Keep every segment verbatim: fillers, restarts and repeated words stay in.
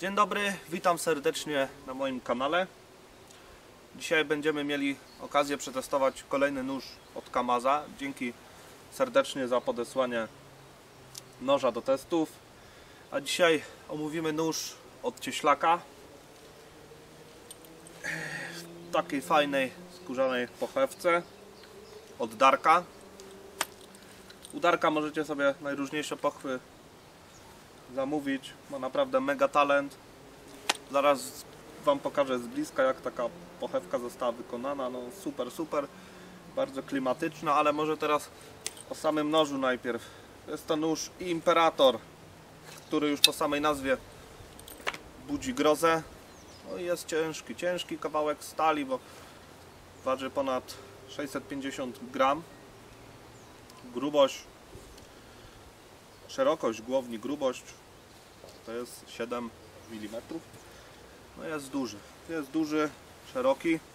Dzień dobry, witam serdecznie na moim kanale. Dzisiaj będziemy mieli okazję przetestować kolejny nóż od Kamaza. Dzięki serdecznie za podesłanie noża do testów. A dzisiaj omówimy nóż od Cieślaka w takiej fajnej skórzanej pochewce od Darka. U Darka możecie sobie najróżniejsze pochwy zamówić, ma naprawdę mega talent. Zaraz Wam pokażę z bliska, jak taka pochewka została wykonana. No super, super, bardzo klimatyczna, ale może teraz o samym nożu najpierw. Jest to nóż Imperator, który już po samej nazwie budzi grozę. No i jest ciężki, ciężki kawałek stali, bo waży ponad sześćset pięćdziesiąt gram. Grubość, szerokość głowni, grubość to jest siedem milimetrów. No jest duży, jest duży, szeroki. Yy,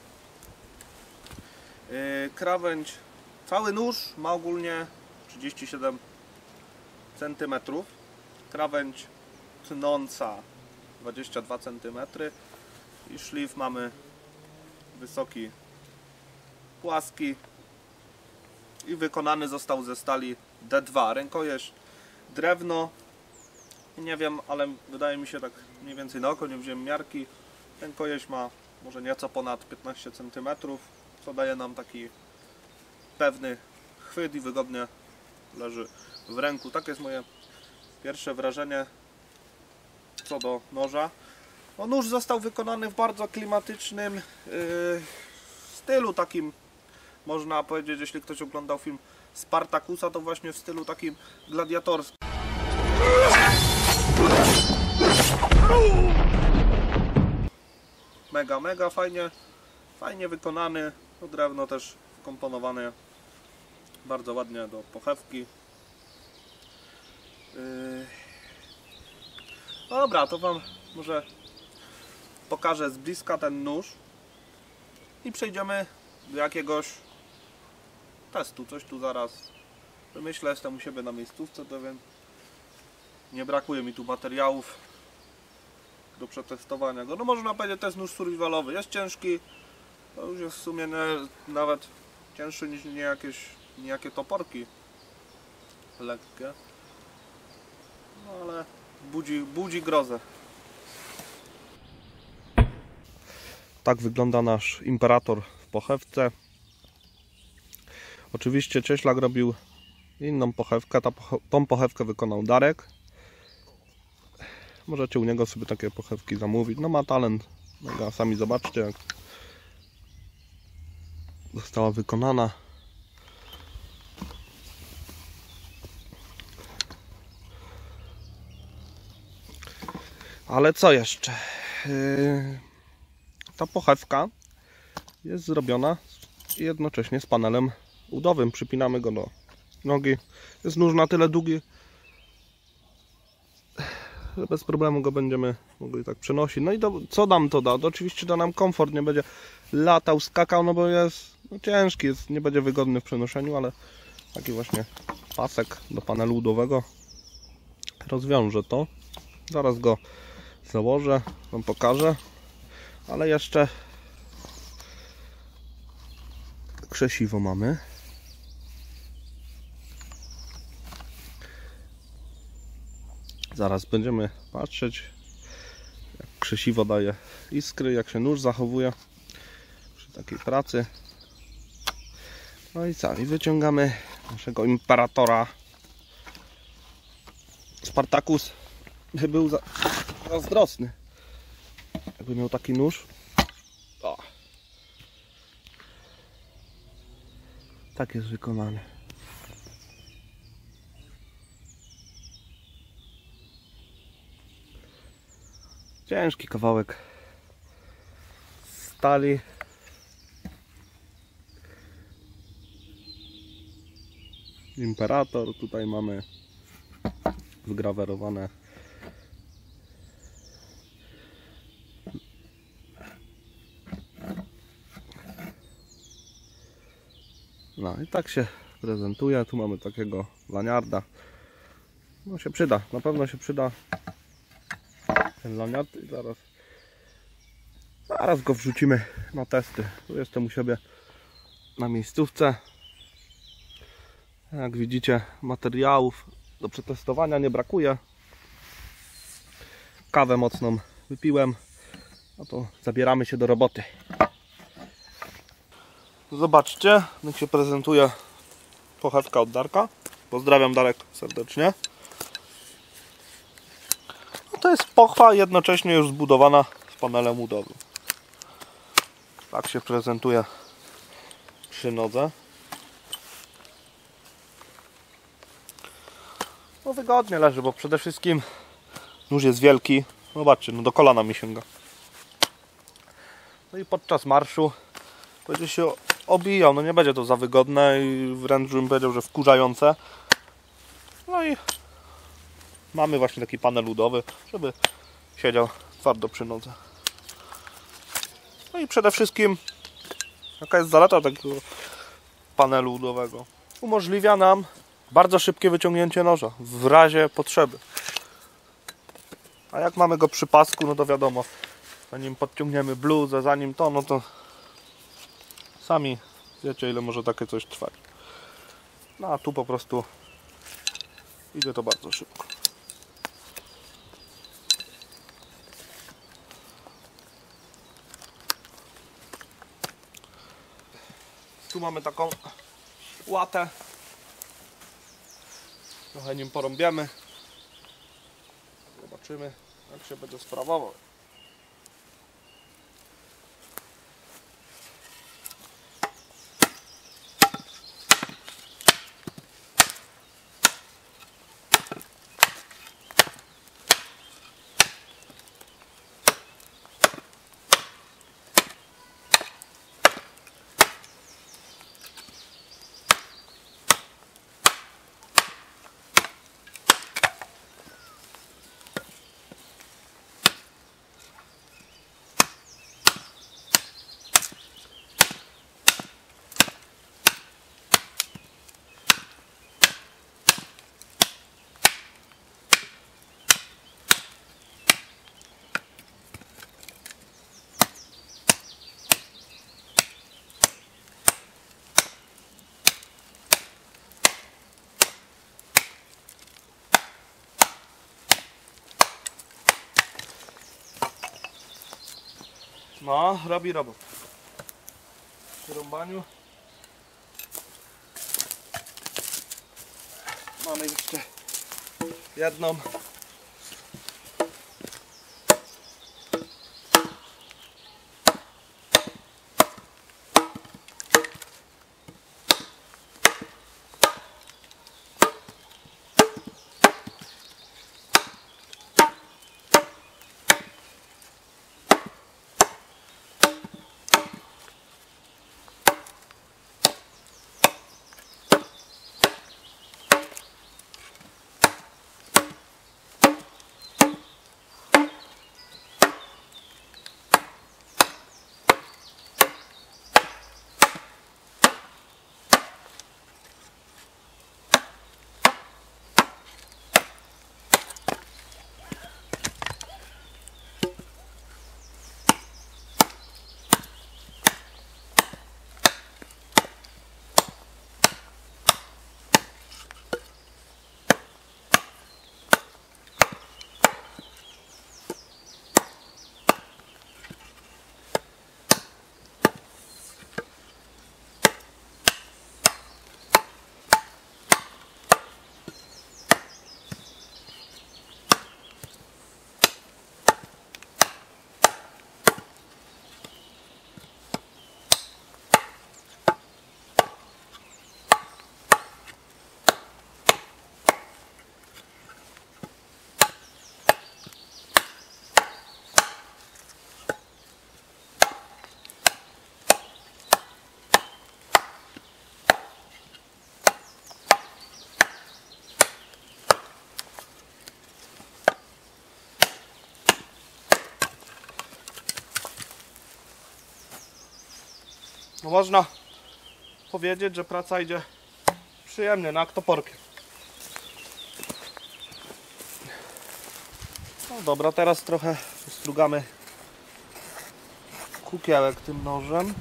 krawędź, cały nóż ma ogólnie trzydzieści siedem centymetrów. Krawędź tnąca dwadzieścia dwa centymetry i szlif mamy wysoki, płaski i wykonany został ze stali D dwa. Rękojeść drewno. Nie wiem, ale wydaje mi się tak mniej więcej na oko, nie wziąłem miarki. Rękojeść ma może nieco ponad piętnaście centymetrów, co daje nam taki pewny chwyt i wygodnie leży w ręku. Tak jest moje pierwsze wrażenie co do noża. No, nóż został wykonany w bardzo klimatycznym yy, stylu, takim można powiedzieć, jeśli ktoś oglądał film Spartakusa, to właśnie w stylu takim gladiatorskim. Mega, mega fajnie, fajnie wykonany. To drewno też wkomponowane bardzo ładnie do pochewki. Yy... Dobra, to Wam może pokażę z bliska ten nóż i przejdziemy do jakiegoś testu. Coś tu zaraz wymyślę, jestem u siebie na miejscówce, to więc nie brakuje mi tu materiałów do przetestowania go. No można powiedzieć, to jest nóż survivalowy. Jest ciężki, to już jest w sumie nie, nawet cięższy niż nie jakieś, nie jakie toporki lekkie. No ale budzi, budzi grozę. Tak wygląda nasz Imperator w pochewce. Oczywiście Cieślak robił inną pochewkę. Ta poche tą pochewkę wykonał Darek. Możecie u niego sobie takie pochewki zamówić. No ma talent. Mega. Sami zobaczcie, jak została wykonana. Ale co jeszcze? Yy, ta pochewka jest zrobiona jednocześnie z panelem udowym. Przypinamy go do nogi. Jest nóż na tyle długi, że bez problemu go będziemy mogli tak przenosić. No i do, co nam to da? To oczywiście da nam komfort, nie będzie latał, skakał, no bo jest no ciężki, jest, nie będzie wygodny w przenoszeniu, ale taki właśnie pasek do panelu udowego rozwiąże to. Zaraz go założę, Wam pokażę, ale jeszcze krzesiwo mamy. Zaraz będziemy patrzeć, jak krzesiwo daje iskry, jak się nóż zachowuje przy takiej pracy. No i co? I wyciągamy naszego Imperatora. Spartakus by był za... zazdrosny, jakby miał taki nóż. O. Tak jest wykonany. Ciężki kawałek stali. Imperator. Tutaj mamy wygrawerowane no i tak się prezentuje. Tu mamy takiego laniarda. No się przyda, na pewno się przyda. ten laniat i zaraz, zaraz go wrzucimy na testy. Tu jestem u siebie na miejscówce. Jak widzicie, materiałów do przetestowania nie brakuje. Kawę mocną wypiłem. No to zabieramy się do roboty. Zobaczcie, jak się prezentuje pochewka od Darka. Pozdrawiam, Darek, serdecznie. No to jest pochwa jednocześnie już zbudowana z panelem budowym. Tak się prezentuje przy nodze. No wygodnie leży, bo przede wszystkim nóż jest wielki. Zobaczcie, no do kolana mi sięga. No i podczas marszu będzie się obijał. No nie będzie to za wygodne i wręcz bym powiedział, że wkurzające. No i mamy właśnie taki panel ludowy, żeby siedział twardo przy nodze. No i przede wszystkim jaka jest zaleta takiego panelu ludowego? Umożliwia nam bardzo szybkie wyciągnięcie noża w razie potrzeby. A jak mamy go przy pasku, no to wiadomo, zanim podciągniemy bluzę, zanim to, no to sami wiecie, ile może takie coś trwać. No a tu po prostu idzie to bardzo szybko. Tu mamy taką łatę. Trochę nim porąbiemy. Zobaczymy, jak się będzie sprawował. No, robi robot. W rąbaniu mamy jeszcze jedną. No można powiedzieć, że praca idzie przyjemnie, no jak toporkiem. No, No dobra, teraz trochę strugamy kukiełek tym nożem.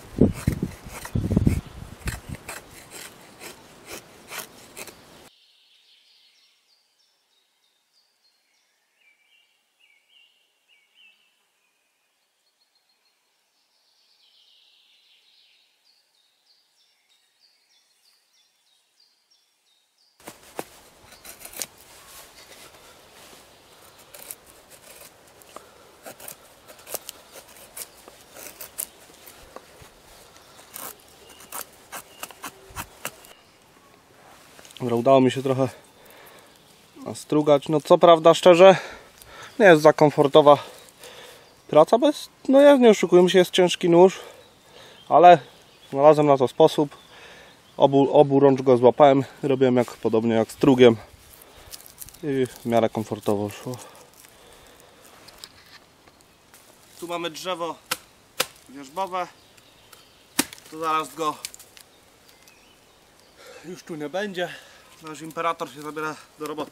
Dobra, udało mi się trochę nastrugać. No co prawda, szczerze, nie jest za komfortowa praca, bez, no ja nie oszukujmy się, jest ciężki nóż, ale znalazłem na to sposób. Obu, obu rącz go złapałem, robiłem jak podobnie jak strugiem i w miarę komfortowo szło. Tu mamy drzewo wierzbowe, to zaraz go już tu nie będzie. Nasz imperator się zabiera do roboty.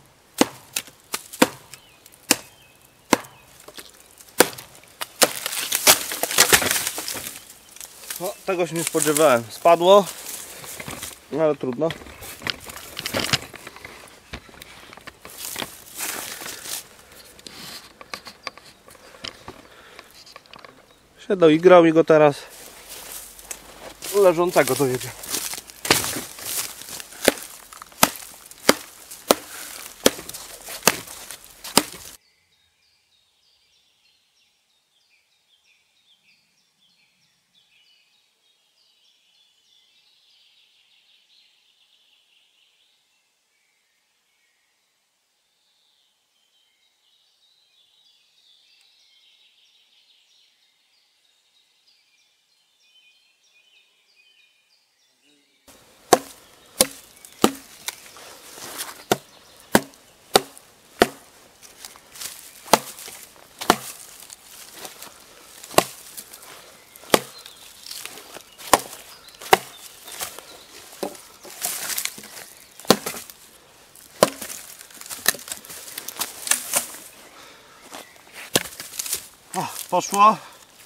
No, tego się nie spodziewałem. Spadło, no ale trudno. Się doigrał i go teraz leżącego dojedzie. O, poszło.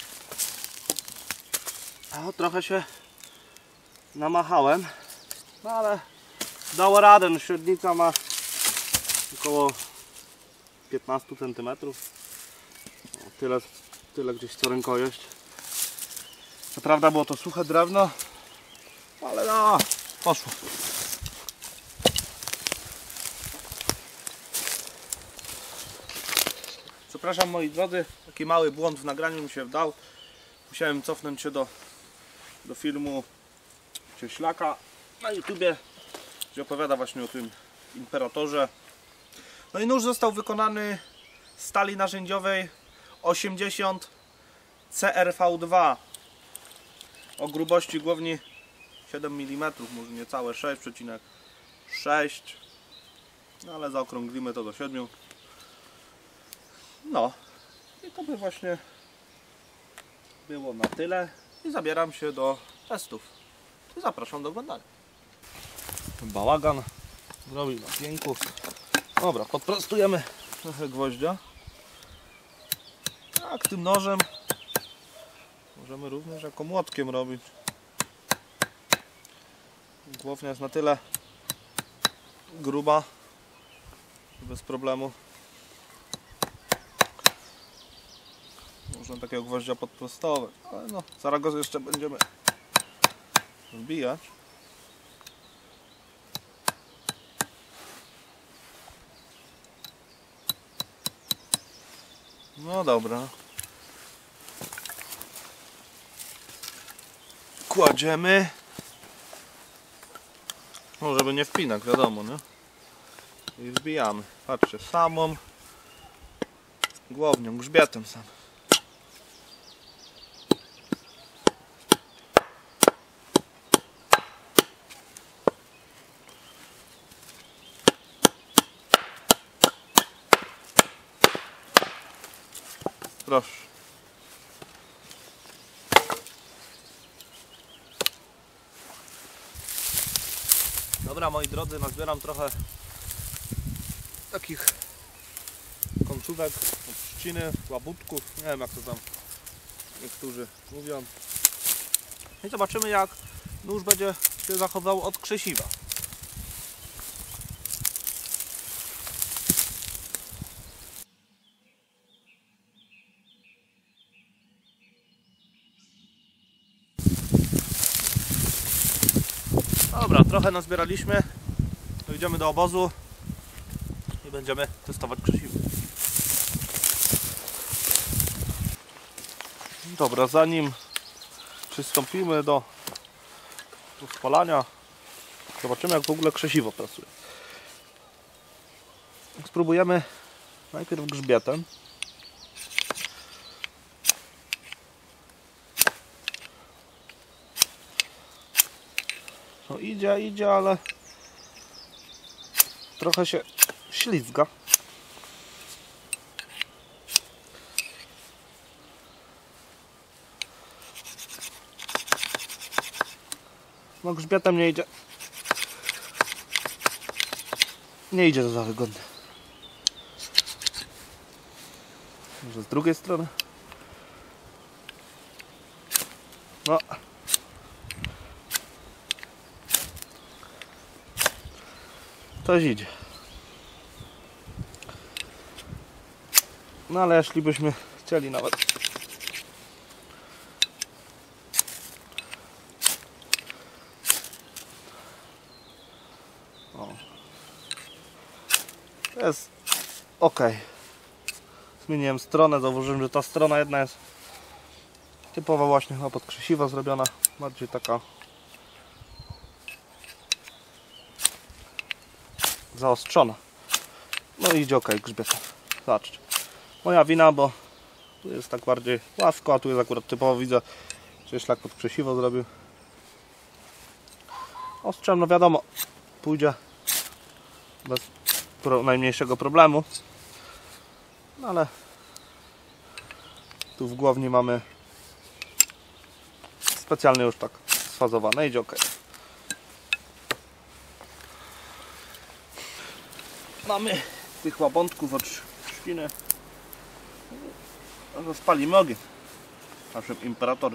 O, trochę się namachałem, no ale dało radę. No, średnica ma około piętnaście centymetrów. O, tyle, tyle gdzieś co rękojeść. Co prawda było to suche drewno, ale no, poszło. Przepraszam moi drodzy, taki mały błąd w nagraniu mi się wdał. Musiałem cofnąć się do, do filmu Cieślaka na YouTubie, gdzie opowiada właśnie o tym imperatorze. No i nóż został wykonany z stali narzędziowej osiemdziesiąt C R V dwa o grubości głowni siedem milimetrów, może niecałe sześć przecinek sześć, no ale zaokrąglimy to do siedmiu. No i to by właśnie było na tyle i zabieram się do testów. I zapraszam do oglądania. Bałagan robi na pięku. Dobra, podprostujemy trochę gwoździa. Tak, tym nożem możemy również jako młotkiem robić. Głownia jest na tyle gruba, że bez problemu można takiego gwoździa podprostować, ale no, zaraz go jeszcze będziemy wbijać. No dobra. Kładziemy. No, żeby nie wpinać, wiadomo, nie? I wbijamy. Patrzcie, samą głownią, grzbietem sam. Proszę. Dobra moi drodzy, nazbieram trochę takich końcówek, od trzciny, łabutków, nie wiem jak to tam niektórzy mówią. I zobaczymy, jak nóż będzie się zachował od krzesiwa. Dobra, trochę nazbieraliśmy. To idziemy do obozu i będziemy testować krzesiwo. Dobra, zanim przystąpimy do, do spalania, zobaczymy, jak w ogóle krzesiwo pracuje. Spróbujemy najpierw grzbietem. No idzie, idzie, ale trochę się ślizga. No grzbietem nie idzie. Nie idzie to za wygodnie. Może z drugiej strony. No. Coś idzie. No ale jeśli byśmy chcieli nawet o. Jest ok. Zmieniłem stronę, zauważyłem, że ta strona jedna jest typowa właśnie chyba pod krzesiwo zrobiona, bardziej taka zaostrzona. No i idzie ok grzbietem. Zobaczcie. Moja wina, bo tu jest tak bardziej płasko, a tu jest akurat typowo, widzę, że szlak pod krzesiwo zrobił. Ostrzem, no wiadomo, pójdzie bez pro, najmniejszego problemu. No ale tu w głowni mamy specjalnie już tak sfazowane, idzie ok. Mamy tych łabądków od trzciny. Rozpalimy ogień naszym imperatorem.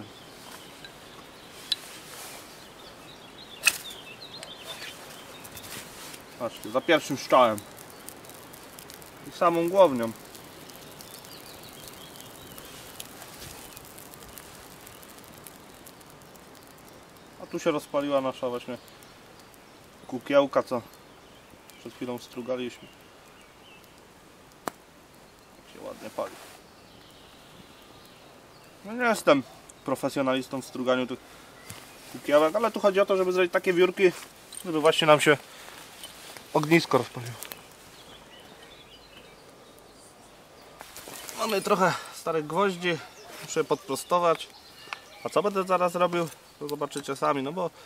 Patrzcie, za pierwszym strzałem i samą głownią. A tu się rozpaliła nasza właśnie kukiełka, co przed chwilą strugaliśmy. Tak się ładnie pali. No nie jestem profesjonalistą w struganiu tych kukiełek, ale tu chodzi o to, żeby zrobić takie wiórki, żeby właśnie nam się ognisko rozpaliło. Mamy trochę starych gwoździ, muszę je podprostować. A co będę zaraz robił, to zobaczycie sami, no bo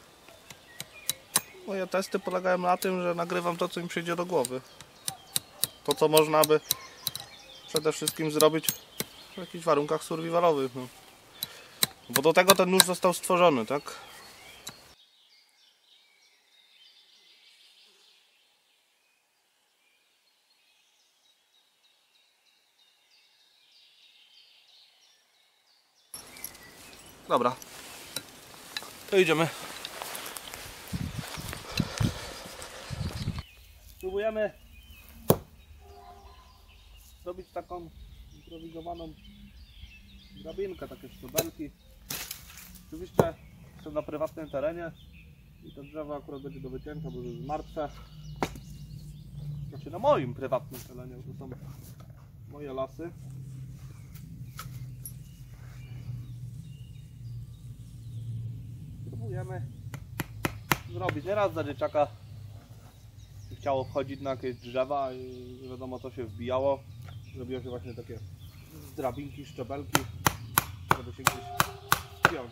moje testy polegają na tym, że nagrywam to, co mi przyjdzie do głowy. To, co można by przede wszystkim zrobić w jakichś warunkach survivalowych. No. Bo do tego ten nóż został stworzony, tak? Dobra. To idziemy. Spróbujemy zrobić taką improwizowaną drabinkę, takie szczebelki. Oczywiście jestem na prywatnym terenie i to drzewo akurat będzie do wycięcia, bo jest martwe. Znaczy na moim prywatnym terenie, to są moje lasy. Spróbujemy zrobić. Nieraz za dzieciaka chciało wchodzić na jakieś drzewa i nie wiadomo co się wbijało. Zrobiło się właśnie takie drabinki, szczebelki, żeby się gdzieś wpiąć.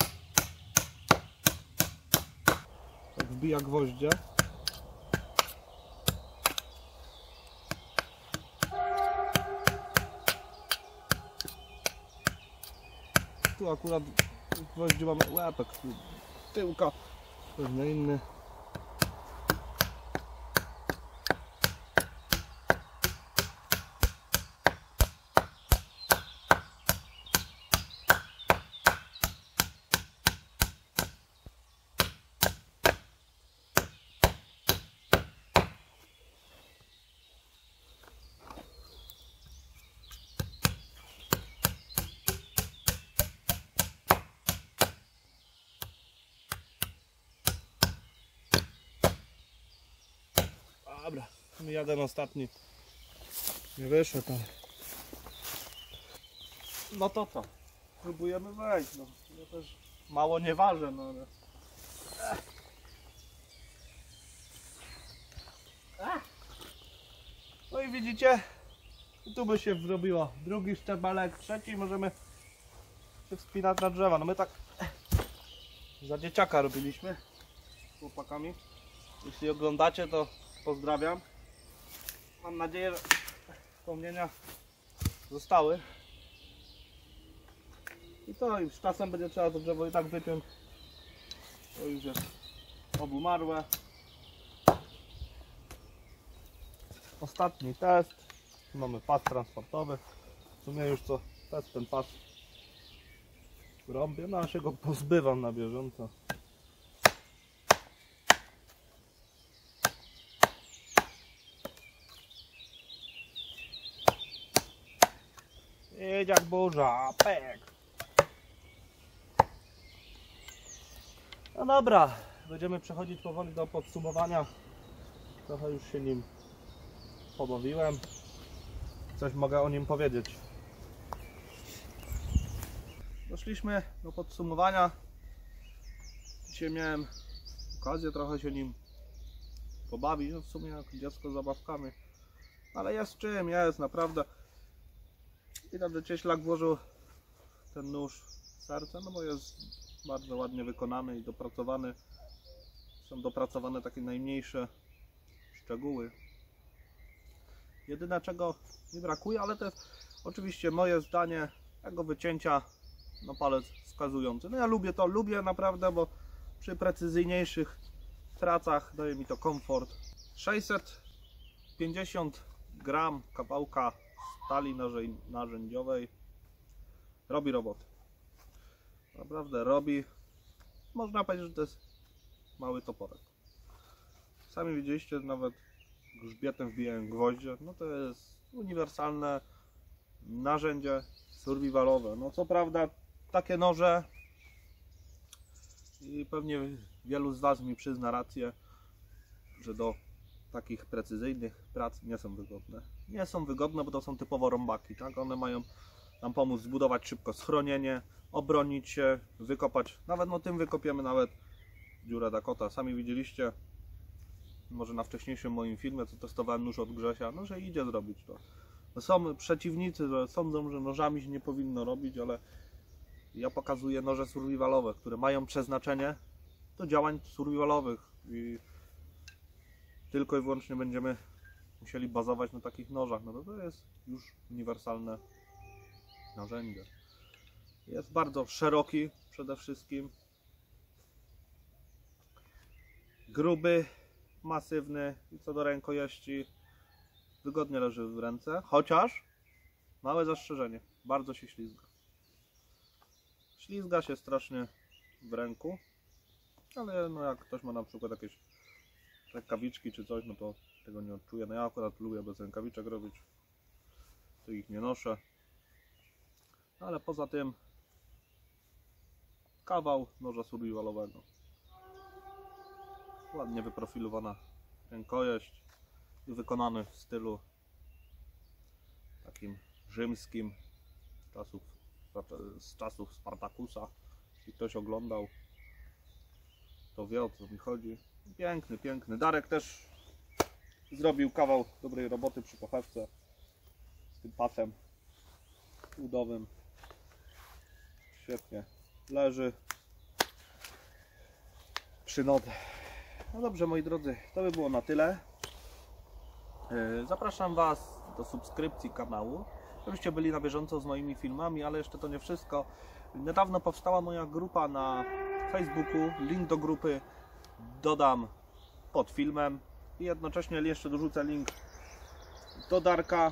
Tak wbija gwoździe. Tu akurat gwoździ mamy łepek, tyłka, pewnie inny. Dobra, jeden ostatni nie wyszedł, ale... No to co? Próbujemy wejść, no. Ja też mało nie ważę, no ale... No i widzicie, tu by się zrobiło drugi szczebelek, trzeci, możemy się wspinać na drzewa. No my tak za dzieciaka robiliśmy z chłopakami. Jeśli oglądacie, to pozdrawiam. Mam nadzieję, że wspomnienia zostały. I to i z czasem będzie trzeba to drzewo i tak wypiąć. To już jest obumarłe. Ostatni test. Mamy pas transportowy. W sumie już co test ten pas robię, no a się go pozbywam na bieżąco. Jedź jak burza, pek. No dobra, będziemy przechodzić powoli do podsumowania. Trochę już się nim pobawiłem. Coś mogę o nim powiedzieć. Doszliśmy do podsumowania. Dzisiaj miałem okazję trochę się nim pobawić. No w sumie jak dziecko z zabawkami. Ale jest czym, jest naprawdę. Widać, że cieślak włożył ten nóż w serce, no bo jest bardzo ładnie wykonany i dopracowany. Są dopracowane takie najmniejsze szczegóły. Jedyne czego mi brakuje, ale to jest oczywiście moje zdanie, tego wycięcia na palec wskazujący. No ja lubię to, lubię naprawdę, bo przy precyzyjniejszych pracach daje mi to komfort. sześćset pięćdziesiąt gram kawałka stali narzędziowej robi robotę. Naprawdę robi. Można powiedzieć, że to jest mały toporek. Sami widzieliście, nawet grzbietem wbijałem gwoździe. No to jest uniwersalne narzędzie survivalowe. No co prawda takie noże i pewnie wielu z Was mi przyzna rację, że do takich precyzyjnych prac nie są wygodne. Nie są wygodne, bo to są typowo rąbaki, tak? One mają nam pomóc zbudować szybko schronienie, obronić się, wykopać. Nawet no tym wykopiemy nawet dziurę Dakota. Sami widzieliście, może na wcześniejszym moim filmie, co testowałem nóż od Grzesia, no że idzie zrobić to. No są przeciwnicy, że sądzą, że nożami się nie powinno robić, ale ja pokazuję noże survivalowe, które mają przeznaczenie do działań survivalowych i tylko i wyłącznie będziemy musieli bazować na takich nożach. No to, to jest już uniwersalne narzędzie. Jest bardzo szeroki przede wszystkim. Gruby, masywny i co do rękojeści wygodnie leży w ręce, chociaż małe zastrzeżenie, bardzo się ślizga. Ślizga się strasznie w ręku, ale no jak ktoś ma na przykład jakieś rękawiczki czy coś, no to tego nie odczuje. No ja akurat lubię bez rękawiczek robić, to ich nie noszę. Ale poza tym kawał noża survivalowego. Ładnie wyprofilowana rękojeść i wykonany w stylu takim rzymskim z czasów, z czasów Spartakusa. Jeśli ktoś oglądał, to wie, o co mi chodzi. Piękny, piękny. Darek też zrobił kawał dobrej roboty przy pochewce z tym pasem udowym. Świetnie leży przy nodze. No dobrze, moi drodzy, to by było na tyle. Zapraszam Was do subskrypcji kanału, żebyście byli na bieżąco z moimi filmami, ale jeszcze to nie wszystko. Niedawno powstała moja grupa na Facebooku. Link do grupy dodam pod filmem i jednocześnie jeszcze dorzucę link do Darka,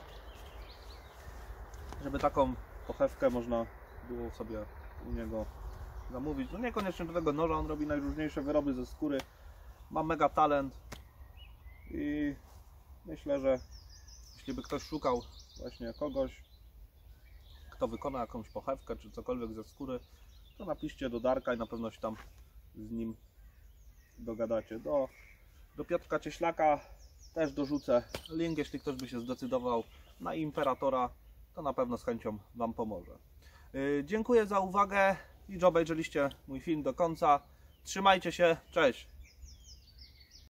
żeby taką pochewkę można było sobie u niego zamówić. No niekoniecznie do tego noża, on robi najróżniejsze wyroby ze skóry. Ma mega talent i myślę, że jeśli by ktoś szukał właśnie kogoś, kto wykona jakąś pochewkę czy cokolwiek ze skóry, to napiszcie do Darka i na pewno się tam z nim dogadacie. Do, do Piotrka Cieślaka Też dorzucę link, jeśli ktoś by się zdecydował na Imperatora, to na pewno z chęcią Wam pomoże. Dziękuję za uwagę i że obejrzeliście mój film do końca. Trzymajcie się, cześć!